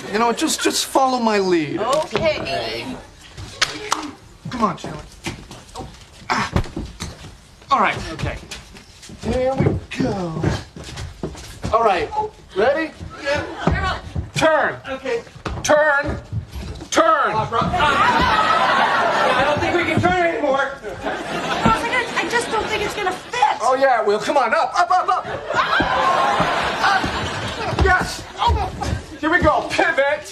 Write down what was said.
You know, just follow my lead. Okay. Come on, Chandler. All right, okay. Here we go. All right, ready? Yeah. Turn. Okay. Turn. Turn. I don't think we can turn anymore. I just don't think it's gonna fit. Oh, yeah, it will. Come on, up. Up. Yes. Here we go. Pivot.